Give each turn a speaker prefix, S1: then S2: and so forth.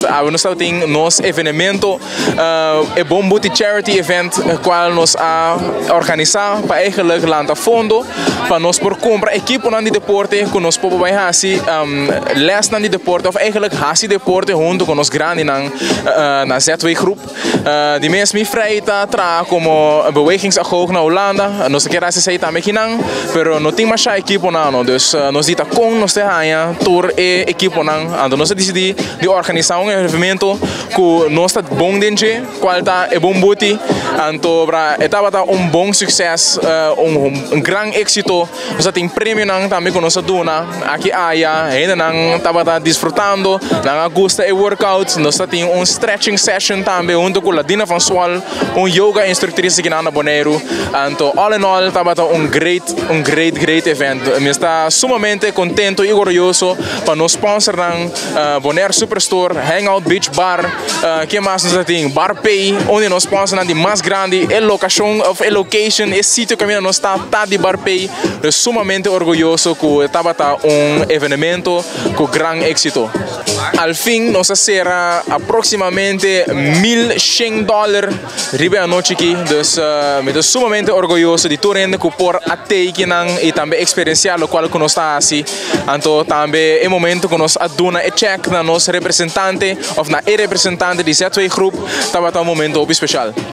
S1: nós temos nosso evento, é bom buti charity event, qual nós a organizar para eigenlijk lança fundo para nós por comprar equipo na deporte, que nós podemos vai hasi les na deporte, of eigenlijk hasi deporte junto com nós grande na Z2 groep. Die mensen mi vrijheid tra como bewegingsagog na Holanda, nós quer assistir também aqui não, pero não tem mais equipo não, dus nós dita com nós terraia tour e equipo não, ando nós decidi de organizar evento que nós está bom dentro, qual tá é bom buti, anto para etapa tá bom sucesso, grande êxito, nós tem prêmio não também com nós dona, aqui ainda não tá desfrutando, não gosta e workout, nós tem stretching session também junto com a Dina van Swal, yoga instrutrice aqui na Bonaire, anto all in all tá great event, me está sumamente contento e orgulhoso para nos sponsor na Bonaire Superstore, Hangout Beach Bar, que mais nós tem Bar Pay, onde nos sponsor na de mais grande location, esse sítio que nós está de Bar Pay, sumamente orgulhoso que tá evento com grande êxito. Al fin, nós será aproximadamente $1,100 ribe a noite aqui, dus me estou sumamente orgulhoso de tudo que por até aqui e também experienciar o qual que nós está assim. Então também é momento que nós aduna e check na nosso representante ou na representante de Z2 Group, estava um momento especial.